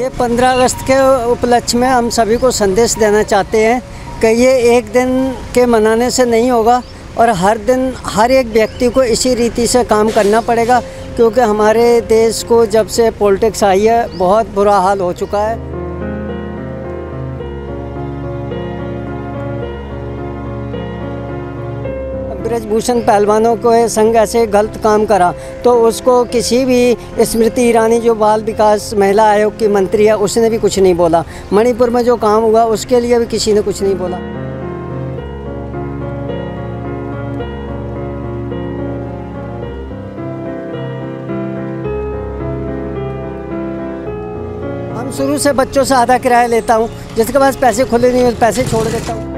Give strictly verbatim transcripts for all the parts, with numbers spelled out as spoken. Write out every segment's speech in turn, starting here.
ये पंद्रह अगस्त के उपलक्ष्य में हम सभी को संदेश देना चाहते हैं कि ये एक दिन के मनाने से नहीं होगा और हर दिन हर एक व्यक्ति को इसी रीति से काम करना पड़ेगा, क्योंकि हमारे देश को जब से पॉलिटिक्स आई है बहुत बुरा हाल हो चुका है। ब्रजभूषण पहलवानों को संघ ऐसे गलत काम करा तो उसको किसी भी स्मृति ईरानी जो बाल विकास महिला आयोग की मंत्री है उसने भी कुछ नहीं बोला। मणिपुर में जो काम हुआ उसके लिए भी किसी ने कुछ नहीं बोला। हम शुरू से बच्चों से आधा किराया लेता हूँ, जिसके पास पैसे खुले नहीं पैसे छोड़ देता हूँ।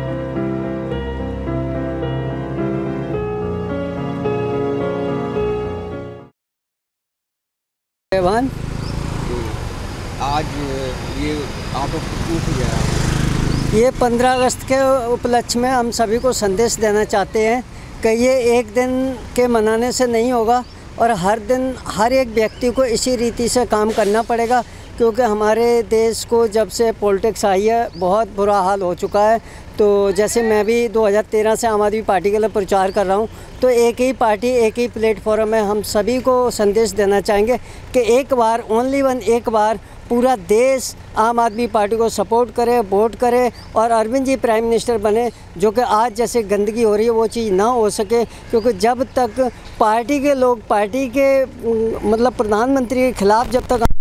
आज ये ऑटो क्यों गया? ये पंद्रह अगस्त के उपलक्ष्य में हम सभी को संदेश देना चाहते हैं कि ये एक दिन के मनाने से नहीं होगा और हर दिन हर एक व्यक्ति को इसी रीति से काम करना पड़ेगा, क्योंकि हमारे देश को जब से पॉलिटिक्स आई है बहुत बुरा हाल हो चुका है। तो जैसे मैं भी दो हज़ार तेरह से आम आदमी पार्टी के लिए प्रचार कर रहा हूँ, तो एक ही पार्टी एक ही प्लेटफॉर्म है। हम सभी को संदेश देना चाहेंगे कि एक बार ओनली वन एक बार पूरा देश आम आदमी पार्टी को सपोर्ट करे, वोट करे और अरविंद जी प्राइम मिनिस्टर बने। जो कि आज जैसे गंदगी हो रही है वो चीज़ ना हो सके, क्योंकि जब तक पार्टी के लोग पार्टी के मतलब प्रधानमंत्री के खिलाफ जब तक,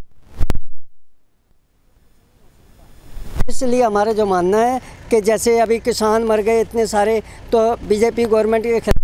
इसलिए हमारा जो मानना है कि जैसे अभी किसान मर गए इतने सारे, तो बीजेपी गवर्नमेंट के खिलाफ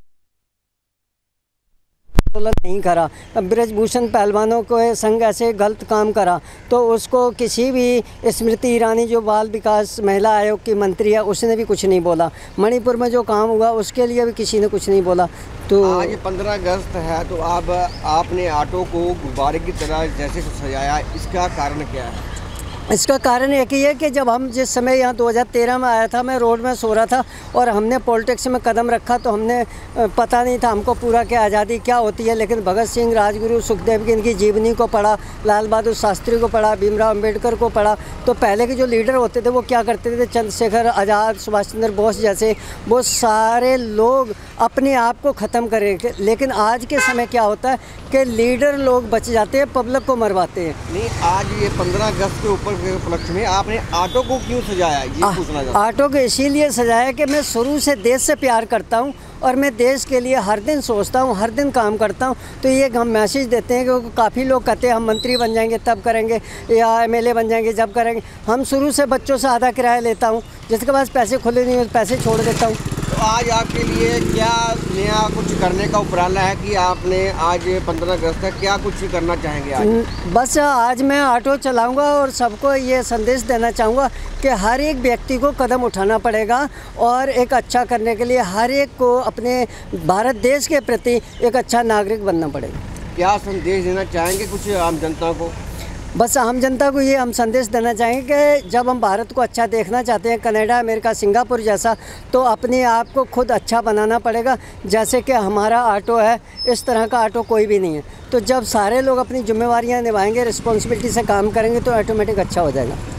नहीं करा। ब्रजभूषण पहलवानों को संघ ऐसे गलत काम करा तो उसको किसी भी स्मृति ईरानी जो बाल विकास महिला आयोग की मंत्री है उसने भी कुछ नहीं बोला। मणिपुर में जो काम हुआ उसके लिए भी किसी ने कुछ नहीं बोला। तो आज पंद्रह अगस्त है, तो आप आपने ऑटो को गुब्बारे की तरह जैसे सजाया, इसका कारण क्या है? इसका कारण एक ही है कि जब हम जिस समय यहाँ दो हज़ार तेरह में आया था, मैं रोड में सो रहा था और हमने पॉलिटिक्स में कदम रखा तो हमने पता नहीं था हमको पूरा क्या आज़ादी क्या होती है, लेकिन भगत सिंह, राजगुरु, सुखदेव की इनकी जीवनी को पढ़ा, लाल बहादुर शास्त्री को पढ़ा, भीमराव अम्बेडकर को पढ़ा। तो पहले के जो लीडर होते थे वो क्या करते थे, चंद्रशेखर आज़ाद, सुभाष चंद्र बोस जैसे वो सारे लोग अपने आप को ख़त्म करें। लेकिन आज के समय क्या होता है कि लीडर लोग बच जाते हैं, पब्लिक को मरवाते हैं। नहीं, आज ये पंद्रह अगस्त के ऊपर उपलक्ष्य में आपने ऑटो को क्यों सजाया, ये पूछना चाहता हूं। ऑटो को इसीलिए सजाया कि मैं शुरू से देश से प्यार करता हूं और मैं देश के लिए हर दिन सोचता हूं, हर दिन काम करता हूं। तो ये हम मैसेज देते हैं कि काफ़ी लोग कहते हैं हम मंत्री बन जाएंगे तब करेंगे या एमएलए बन जाएंगे जब करेंगे। हम शुरू से बच्चों से आधा किराया लेता हूं, जिसके पास पैसे खुले नहीं पैसे छोड़ देता हूं। तो आज आपके लिए क्या नया कुछ करने का उपराला है कि आपने आज पंद्रह अगस्त तक क्या कुछ करना चाहेंगे आज? बस आज मैं ऑटो चलाऊंगा और सबको ये संदेश देना चाहूँगा कि हर एक व्यक्ति को कदम उठाना पड़ेगा और एक अच्छा करने के लिए हर एक को अपने भारत देश के प्रति एक अच्छा नागरिक बनना पड़ेगा। क्या संदेश देना चाहेंगे कुछ आम जनता को? बस आम जनता को ये हम संदेश देना चाहेंगे कि जब हम भारत को अच्छा देखना चाहते हैं, कनाडा, अमेरिका, सिंगापुर जैसा, तो अपने आप को खुद अच्छा बनाना पड़ेगा। जैसे कि हमारा ऑटो है, इस तरह का ऑटो कोई भी नहीं है। तो जब सारे लोग अपनी जिम्मेवारियां निभाएंगे, रिस्पॉन्सिबिलिटी से काम करेंगे तो ऑटोमेटिक अच्छा हो जाएगा।